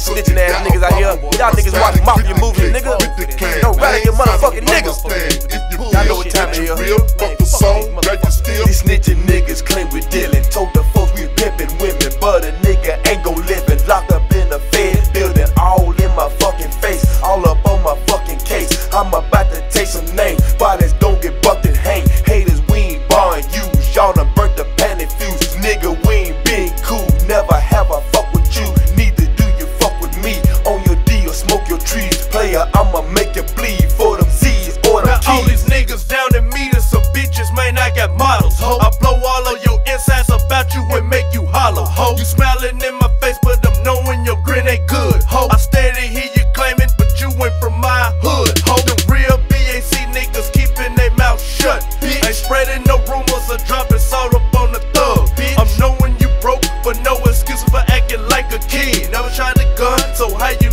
snitching ass niggas out here. Y'all niggas watch mafia movies, nigga. Don't rally your motherfucking niggas. Y'all know what time it is. These snitching niggas claim we dealing. Told the folks we pimping women, but a nigga ain't gon' live it. Locked up in the Fed building, all in my fucking face, all up on my fucking case. I'm about to take some names, bodies don't get bucked and hang. Haters, we ain't barring you. Y'all done burnt the panic fuse. Nigga, we ain't been cool. Never have I fuck with you. Neither do you fuck with me. On your D or smoke your trees. Player, I'ma make you bleed for them Z's or them keys. All these niggas down in meters, some bitches, man, I got models. I blow all of your insides about you and make you hollow. You smiling in my face, but I'm knowing your grin ain't good. I steady hear you claiming, but you went from my hood. Them real BAC niggas keeping their mouth shut. Ain't spreading no rumors or dropping salt up on the thug. I'm knowing you broke, but no excuse for acting like a kid. Never tried a gun, so how you